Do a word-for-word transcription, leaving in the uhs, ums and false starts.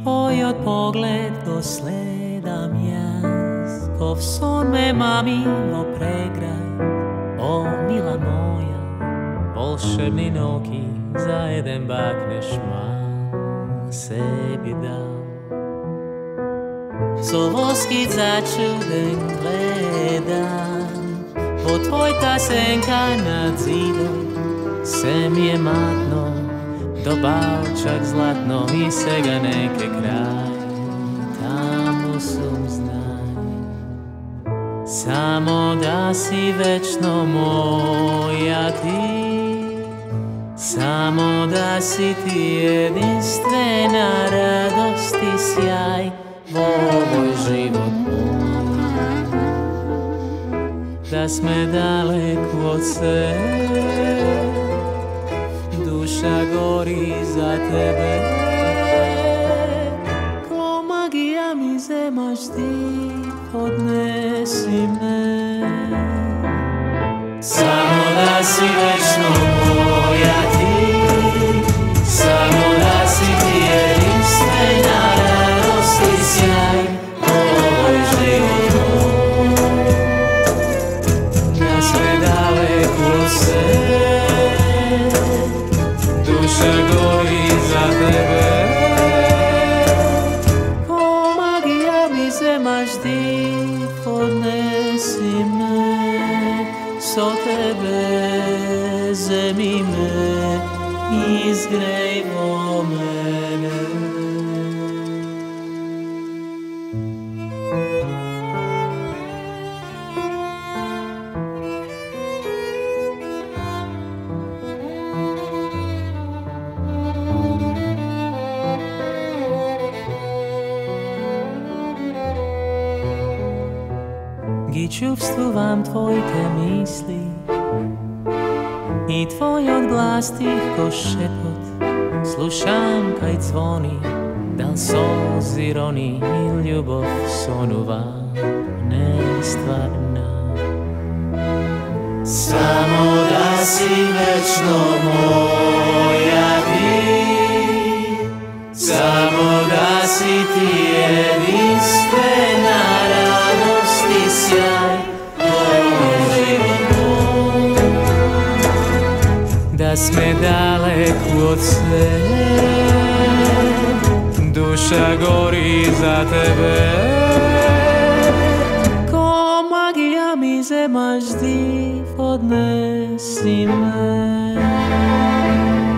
tvojot pogled go sledam jaz, ko v son me mami vo pregrat. O mila moja, volšebni ноќи za еден бакнеж mam sebi dal. So восхит зачуден гледам, po tvojta сенка na zīdot. Sem je matno, do Balčak zlatno i сега neke kraј. Tamu sum znaј, samo da si vечно moja ti, samo da si ti jedinstwena radost i sjaj v ovoj život moj. Da sme daleko od sebe, duša gori za tebe, ko magija mi zemaš ti, odnesi me. Samo da si vечно moja ti, samo da si ti jedinstwena radost i sjaj ovoj život moj. Da sve daleko od sebe, duša gori za tebe, ko magija mi zemaš div, odnesi me. So tebe zemi me, izgrej vo mene. Gi čuvstvujem tvojte misli i tvoj odglas tiho šepot. Slušam kaj zvoni, dal solzi roni i ljubov sonuva nestvarna. Samo da si vечно moja ti, samo da si ti jedinstwena radost i sjaj ovoj život moj. Da sme daleko od sebe, duša gori za tebe, ko magija mi zemaš div, odnesi me.